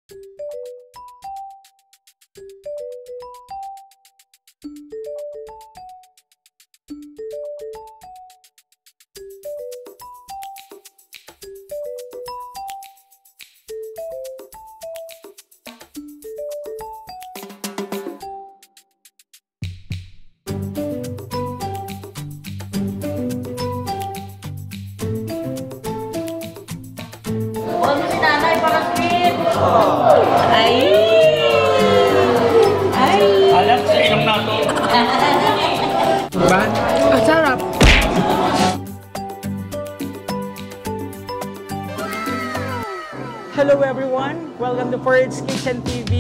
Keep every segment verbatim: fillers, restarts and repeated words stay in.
Ay! Ay! Alam sa ilong na to. Diba? Ang sarap! Hello everyone! Welcome to Ford's Kitchen T V.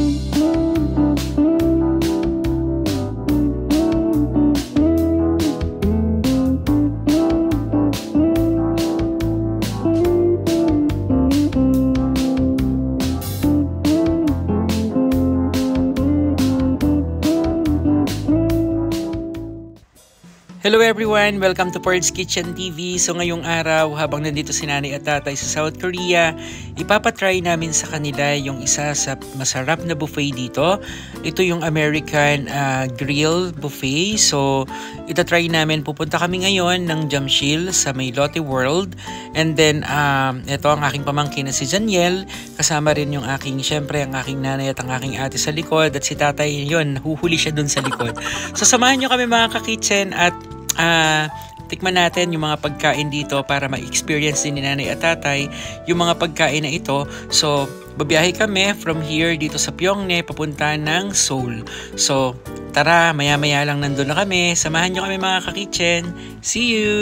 Hello everyone! Welcome to Ford's Kitchen T V. So ngayong araw, habang nandito si nanay at tatay sa South Korea, ipapatry namin sa kanila yung isa sa masarap na buffet dito. Ito yung American uh, Grill Buffet. So itatry namin, pupunta kami ngayon ng Jamshil sa may Lotte World. And then, um, ito ang aking pamangkin na si Janiel. Kasama rin yung aking, syempre, ang aking nanay at ang aking ate sa likod. At si tatay, yun, nahuhuli siya dun sa likod. So samahan nyo kami mga ka-kitchen at Uh, tikman natin yung mga pagkain dito para ma-experience din ni nanay at tatay yung mga pagkain na ito. So, babiyahe kami from here dito sa Pyeongne papunta ng Seoul. So, tara, maya-maya lang nandun na kami. Samahan nyo kami mga ka-kitchen. See you!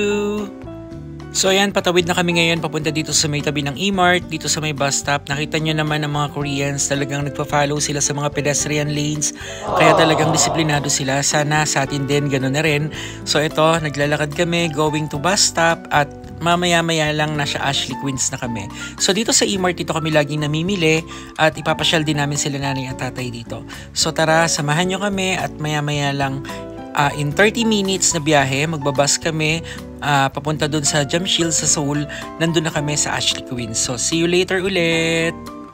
So ayan, patawid na kami ngayon papunta dito sa may tabi ng E-Mart, dito sa may bus stop. Nakita nyo naman ng mga Koreans, talagang nagpa-follow sila sa mga pedestrian lanes. Kaya talagang disiplinado sila. Sana sa atin din gano'n na rin. So ito, naglalakad kami going to bus stop at mamaya-maya lang nasa Ashley Queens na kami. So dito sa E-Mart, dito kami laging namimili at ipapasyal din namin sila nanay at tatay dito. So tara, samahan nyo kami at maya-maya lang uh, in thirty minutes na biyahe, magbabas kami Uh, papunta dun sa Jamshil sa Seoul. Nandun na kami sa Ashley Queens. So, see you later ulit!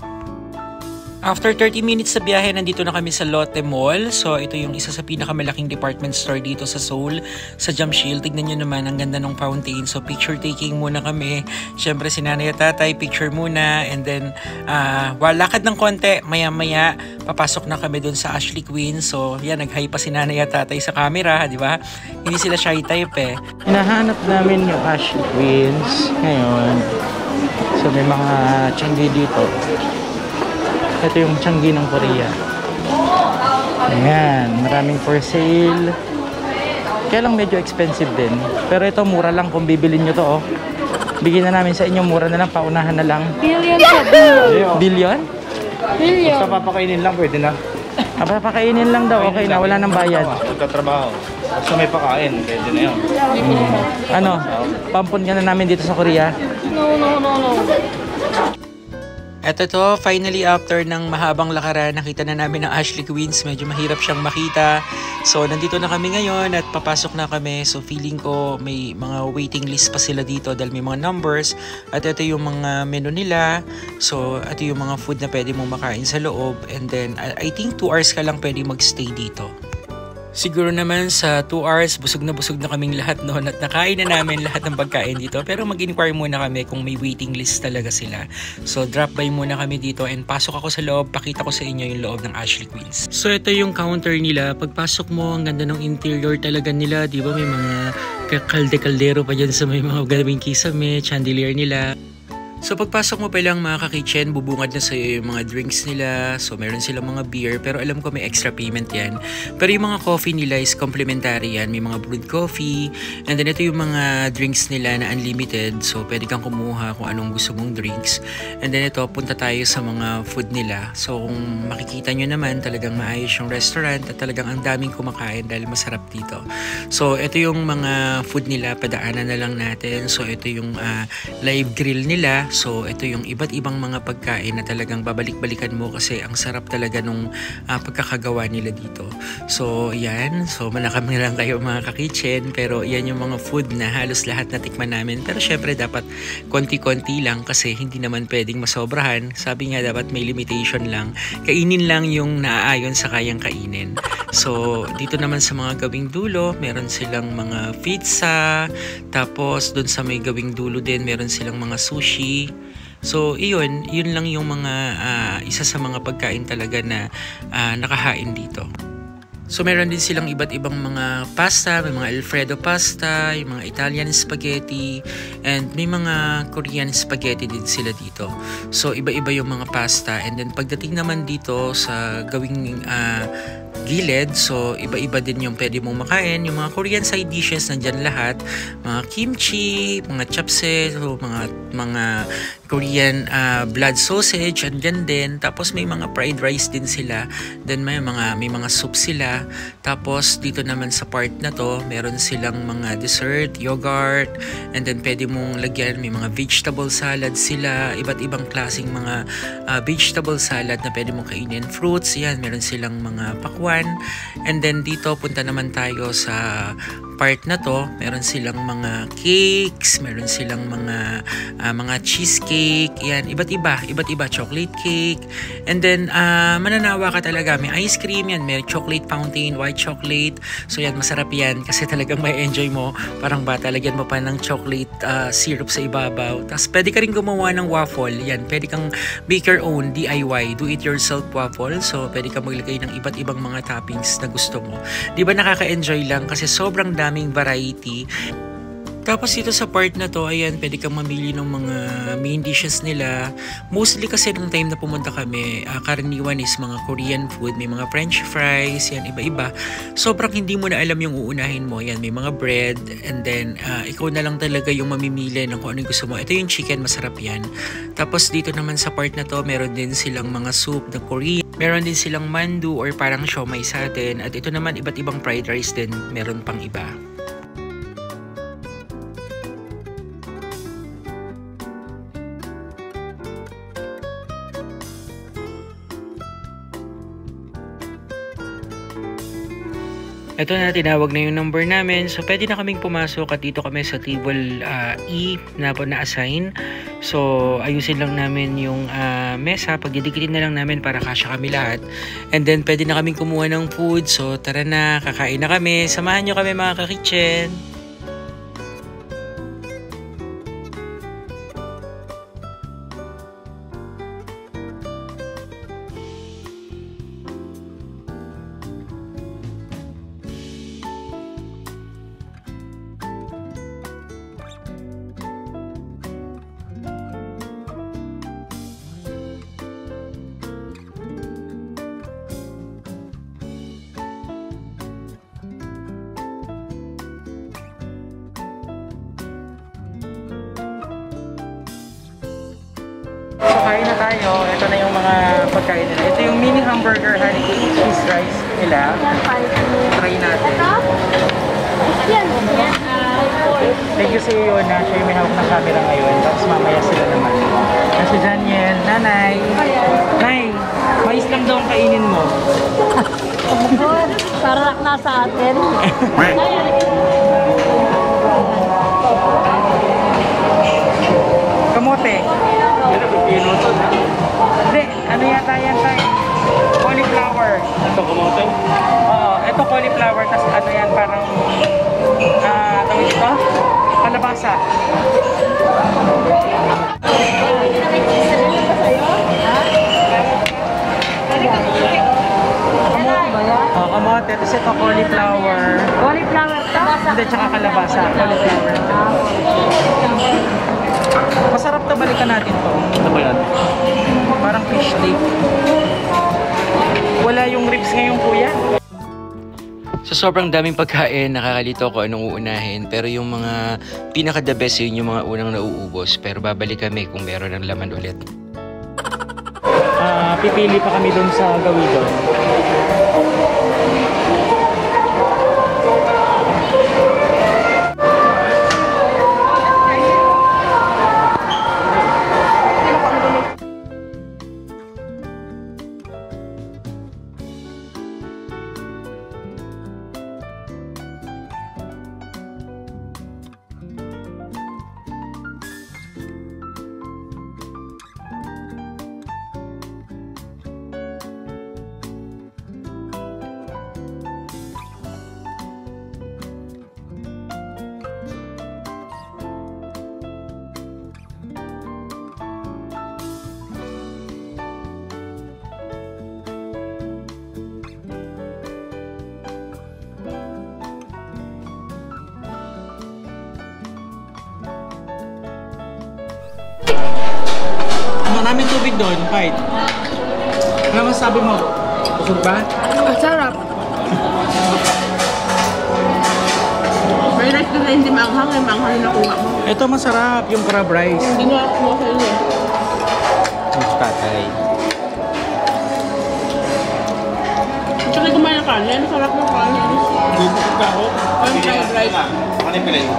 After thirty minutes sa biyahe, nandito na kami sa Lotte Mall. So, ito yung isa sa pinakamalaking department store dito sa Seoul, sa Jamshil. Tignan nyo naman, ang ganda ng fountain. So, picture taking muna kami. Siyempre, si nanay at tatay, picture muna. And then, uh, walakad ng konti, maya-maya, papasok na kami dun sa Ashley Queens. So, yan, nag-hi pa si nanay at tatay sa camera, di ba? Hindi sila shy type eh. Hinahanap namin yung Ashley Queens ngayon. So, may mga tiyanggi dito. Ito yung tiyanggi ng Korea. Ayan, maraming for sale. Kaya lang medyo expensive din. Pero ito mura lang kung bibilin nyo to, oh. Bigyan na namin sa inyo, mura na lang, paunahan na lang. Billion pa, billion. Billion? Billion. Basta papakainin lang, pwede na. Ah, papakainin lang daw, okay na, wala nang bayad. Magtatrabaho. Basta may pakain, pwede na yun. Hmm. Ano, pampun ka na namin dito sa Korea? No, no, no, no. Eto to, finally after ng mahabang lakaran, nakita na namin ang Ashley Queens. Medyo mahirap siyang makita. So, nandito na kami ngayon at papasok na kami. So, feeling ko may mga waiting list pa sila dito dahil may mga numbers. At ito yung mga menu nila. So, ito yung mga food na pwede mong makain sa loob. And then, I think two hours ka lang pwede magstay dito. Siguro naman sa two hours, busog na busog na kaming lahat noon at nakain na namin lahat ng pagkain dito. Pero mag-inquire muna kami kung may waiting list talaga sila. So drop by muna kami dito and pasok ako sa loob, pakita ko sa inyo yung loob ng Ashley Queens. So ito yung counter nila. Pagpasok mo, ang ganda ng interior talaga nila. Di ba may mga kalde-kaldero pa dyan sa may mga gawing kisame, chandelier nila. So pagpasok mo pa lang mga ka-kitchen, bubungad na sa'yo yung mga drinks nila. So meron silang mga beer, pero alam ko may extra payment yan. Pero yung mga coffee nila is complimentary yan. May mga brewed coffee. And then ito yung mga drinks nila na unlimited. So pwede kang kumuha kung anong gusto mong drinks. And then ito, punta tayo sa mga food nila. So kung makikita nyo naman, talagang maayos yung restaurant at talagang ang daming kumakain dahil masarap dito. So ito yung mga food nila, padaanan na lang natin. So ito yung uh, live grill nila. So ito yung iba't ibang mga pagkain na talagang babalik-balikan mo kasi ang sarap talaga nung uh, pagkakagawa nila dito. So yan, so manakam na lang kayo mga ka-kitchen, pero yan yung mga food na halos lahat na tikman namin. Pero syempre dapat konti-konti lang kasi hindi naman pwedeng masobrahan. Sabi nga dapat may limitation lang. Kainin lang yung naaayon sa kayang kainin. So dito naman sa mga gawing dulo, meron silang mga pizza, tapos dun sa may gawing dulo din meron silang mga sushi. So iyon, yun lang yung mga uh, isa sa mga pagkain talaga na uh, nakahain dito. So meron din silang iba't ibang mga pasta, may mga Alfredo pasta, yung mga Italian spaghetti, and may mga Korean spaghetti din sila dito. So iba-iba yung mga pasta, and then pagdating naman dito sa gawing uh, gilid, so iba-iba din yung pwede mong makain. Yung mga Korean side dishes nandyan lahat, mga kimchi, mga chapse, so mga mga Korean uh, blood sausage andyan din. Tapos may mga fried rice din sila. Then may mga may mga soup sila. Tapos dito naman sa part na to, meron silang mga dessert, yogurt, and then pwede mong lagyan, may mga vegetable salad sila, iba't ibang klaseng mga uh, vegetable salad na pwede mong kainin. Fruits, yan, meron silang mga pakwan. And then dito punta naman tayo sa part na to, meron silang mga cakes, meron silang mga uh, mga cheesecake, yan, iba't iba, iba't iba, chocolate cake, and then uh, mananawa ka talaga, may ice cream yan, may chocolate fountain, white chocolate, so yan, masarap yan, kasi talagang may enjoy mo, parang bata, lagyan mo pa ng chocolate uh, syrup sa ibabaw, tapos pwede ka rin gumawa ng waffle, yan, pwede kang make your own, D I Y, do it yourself waffle, so pwede kang maglagay ng iba't ibang mga toppings na gusto mo, di ba nakaka-enjoy lang, kasi sobrang dami daming variety. Tapos dito sa part na to, ayan, pwede kang mamili ng mga main dishes nila. Mostly kasi nung time na pumunta kami, uh, karaniwan is mga Korean food, may mga french fries, yan, iba-iba. Sobrang hindi mo na alam yung uunahin mo. Yan, may mga bread, and then uh, ikaw na lang talaga yung mamimili ng kung ano yung gusto mo. Ito yung chicken, masarap yan. Tapos dito naman sa part na to, meron din silang mga soup na Korean. Meron din silang mandu or parang siomai sa atin. At ito naman, iba't ibang fried rice din, meron pang iba. Ito na, tinawag na yung number namin. So, pwede na kaming pumasok at dito kami sa table uh, E na po na-assign. So, ayusin lang namin yung uh, mesa. Pagdidikitin na lang namin para kasya kami lahat. And then, pwede na kaming kumuha ng food. So, tara na, kakain na kami. Samahan nyo kami mga ka-kitchen. So, kain na tayo. Ito na yung mga pagkain nila. Ito yung mini hamburger honey cheese rice nila. Try natin. Thank you sa iyo na siya yung may hawak ng camera ngayon. Tapos mamaya sila naman. Kasi Daniel, nanay. Nay, mais lang daw ang kainin mo. Sarak na sa atin. Kamote. Hindi, ano yata yan tayo? Cauliflower. Ito kamote? Oo, ito cauliflower. Tapos ano yan, parang ah, tawag ito? Kalabasa. Oh, kamote. Tapos ito cauliflower. Cauliflower to? Hindi, tsaka kalabasa. Cauliflower. Masarap to, balikan natin to. Ano ba yan? Parang fish steak. Wala yung ribs ngayon, kuya. So sobrang daming pagkain, nakakalito ko anong uunahin. Pero yung mga pinaka the best yun yung mga unang nauubos. Pero babalik kami kung meron ng laman ulit. Uh, pipili pa kami dun sa Gawidon. may tubig doon, fight. Ano masasabi mo? Busog ba? Masarap. May rice doon na hindi maanghang, yung maanghang yung nakuha mo. Ito masarap, yung crab rice. Ginawa ko mo sa inyo. Yung tatay. Tsaka kumain ng kanin, sarap ng kanin. Bubukod ka ako. Ang fried rice. Ano yung pilay?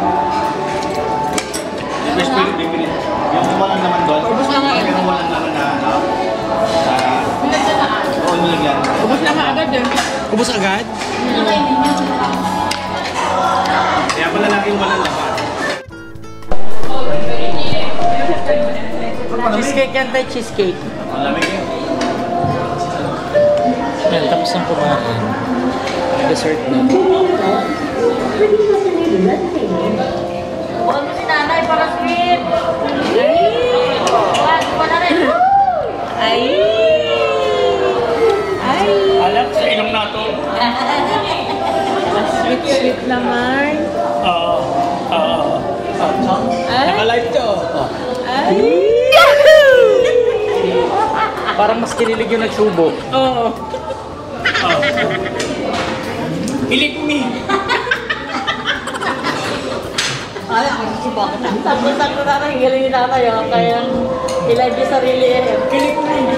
Yung best pilay, bibili. Yung walang naman doon. Ubus na nga. Yung walang naman na, ano, na, oo, nilagyan. Ubus na nga agad eh. Ubus agad? Kaya pala lagi yung walang naman. Cheesecake yan tayo, cheesecake. Ang lamig yun. Yan, tapos ng kumain. Dessert na. Huwag mo si nanay para sweet. Ay! Wala rin. Ay! Ay! Alam sa ilong nato. Sweet, sweet naman. Oo. Oo. Ay! Naka-live to. Ay! Parang mas kinilig yung nagsubo. Oo. Hilig me. Ay, ako si Bakit. Sakto-sakto na nang galing ni nanay. ah. Kaya i-live yung sarili eh. Kilig mo eh.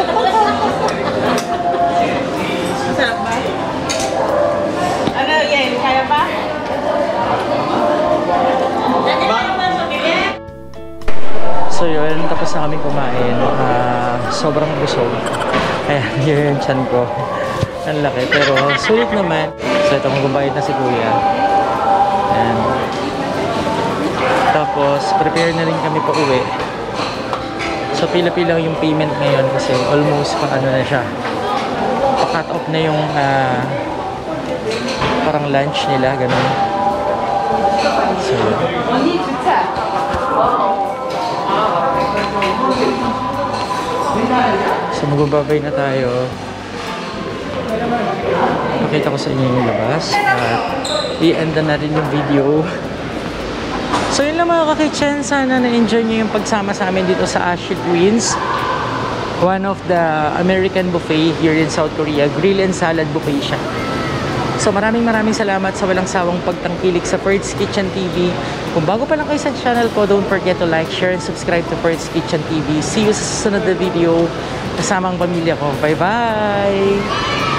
Masarap ba? Ano yan? Kaya ba? So yun, tapos na kami kumain. Ah, sobrang busog. Ayan, yun yung chan ko. Ang laki, pero sulit naman. So ito, magbabayad na si Kuya. Ayan. Tapos, prepare na rin kami pa uwi. So pila-pila yung payment ngayon kasi almost pa ano na siya. Pa-cut off na yung ah, parang lunch nila, ganun. So, So magbababay na tayo. Pakita ko sa inyo yung labas at i-end na rin yung video. So yun lang mga ka-kitchen, sana na-enjoy nyo yung pagsama sa amin dito sa Ashley Queens, one of the American buffet here in South Korea. Grill and salad buffet siya. So maraming maraming salamat sa walang sawang pagtangkilik sa Ferds Kitchen T V. Kung bago pa lang kayo sa channel ko, don't forget to like, share, and subscribe to Ferds Kitchen T V. See you sa susunod na video kasama ang pamilya ko. Bye bye!